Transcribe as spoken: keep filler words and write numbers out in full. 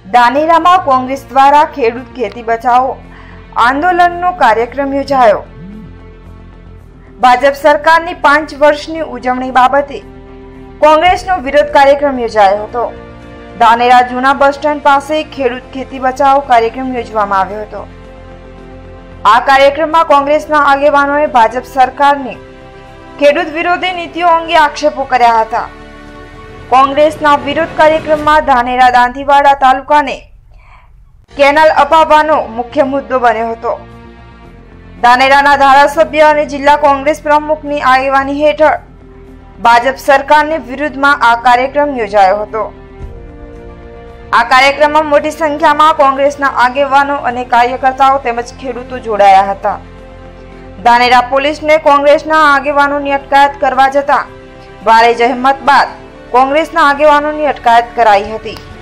ધાનેરામાં કોંગ્રેસ દ્વારા ખેડૂત ખેતી બચાવો આંદોલનનો કાર્યક્રમ યોજાયો। ભાજપ સરકારની પાંચ વર્ષની ઉજવણી બાબતે કોંગ્રેસનો વિરોધ કાર્યક્રમ યોજાયો હતો। ધાનેરા જૂના બસ સ્ટેન્ડ પાસે ખેડૂત ખેતી બચાવો કાર્યક્રમ યોજવામાં આવ્યો હતો। આ કાર્યક્રમમાં કોંગ્રેસના આગેવાનોએ ભાજપ સરકારની ખેડૂત વિરોધી નીતિઓ અંગે આક્ષેપો કર્યા હતા। કોંગ્રેસના વિરોધ કાર્યક્રમમાં ધાનેરા દાંતીવાડા તાલુકાને કેનાલ અપાવવાનો મુખ્ય મુદ્દો બન્યો હતો। ધાનેરાના ધારાસભ્ય અને જિલ્લા કોંગ્રેસ પ્રમુખની આગેવાની હેઠળ ભાજપ સરકારની વિરુદ્ધમાં આ કાર્યક્રમ યોજાયો હતો। આ કાર્યક્રમમાં મોટી સંખ્યામાં કોંગ્રેસના આગેવાનો અને કાર્યકર્તાઓ તેમજ ખેડૂતો જોડાયા હતા। ધાનેરા પોલીસને કોંગ્રેસના આગેવાનોની અટકાયત કરવા જતા ભારે જહેમત બાદ કોંગ્રેસના આગેવાનોની અટકાયત કરાઈ હતી।